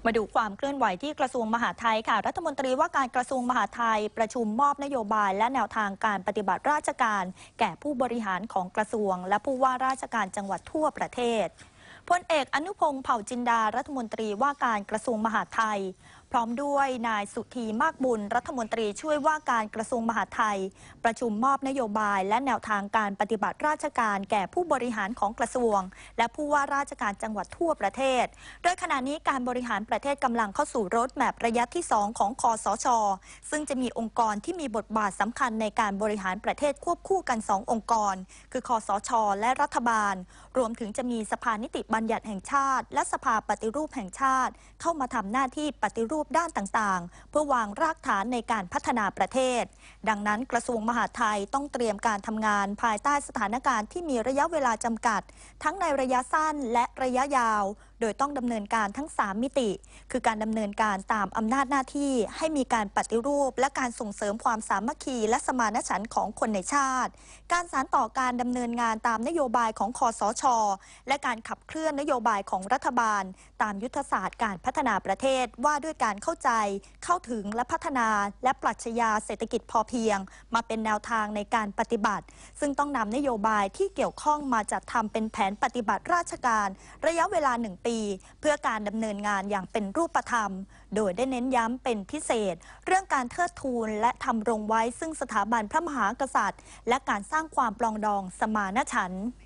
มาดูความเคลื่อนไหวที่กระทรวงมหาดไทยค่ะรัฐมนตรีว่าการกระทรวงมหาดไทยประชุมมอบนโยบายและแนวทางการปฏิบัติราชการแก่ผู้บริหารของกระทรวงและผู้ว่าราชการจังหวัดทั่วประเทศพลเอกอนุพงษ์เผ่าจินดารัฐมนตรีว่าการกระทรวงมหาดไทยพร้อมด้วยนายสุธีมากบุญรัฐมนตรีช่วยว่าการกระทรวงมหาดไทยประชุมมอบนโยบายและแนวทางการปฏิบัติราชการแก่ผู้บริหารของกระทรวงและผู้ว่าราชการจังหวัดทั่วประเทศโดยขณะนี้การบริหารประเทศกำลังเข้าสู่โรดแมพระยะที่2ของคสช.ซึ่งจะมีองค์กรที่มีบทบาทสำคัญในการบริหารประเทศควบคู่กัน2องค์กรคือคสช.และรัฐบาลรวมถึงจะมีสภานิติบัญญัติแห่งชาติและสภาปฏิรูปแห่งชาติเข้ามาทำหน้าที่ปฏิรูปด้านต่างๆเพื่อวางรากฐานในการพัฒนาประเทศดังนั้นกระทรวงมหาดไทยต้องเตรียมการทำงานภายใต้สถานการณ์ที่มีระยะเวลาจำกัดทั้งในระยะสั้นและระยะยาวโดยต้องดำเนินการทั้ง3มิติคือการดำเนินการตามอำนาจหน้าที่ให้มีการปฏิรูปและการส่งเสริมความสามัคคีและสมานฉันท์ของคนในชาติการสานต่อการดำเนินงานตามนโยบายของคสช.และการขับเคลื่อนนโยบายของรัฐบาลตามยุทธศาสตร์การพัฒนาประเทศว่าด้วยการเข้าใจเข้าถึงและพัฒนาและปรัชญาเศรษฐกิจพอเพียงมาเป็นแนวทางในการปฏิบัติซึ่งต้องนำนโยบายที่เกี่ยวข้องมาจัดทำเป็นแผนปฏิบัติราชการระยะเวลา1 ปีเพื่อการดำเนินงานอย่างเป็นรูปธรรมโดยได้เน้นย้ำเป็นพิเศษเรื่องการเทิดทูนและทำรงไว้ซึ่งสถาบันพระมหากษัตริย์และการสร้างความปรองดองสมานฉันท์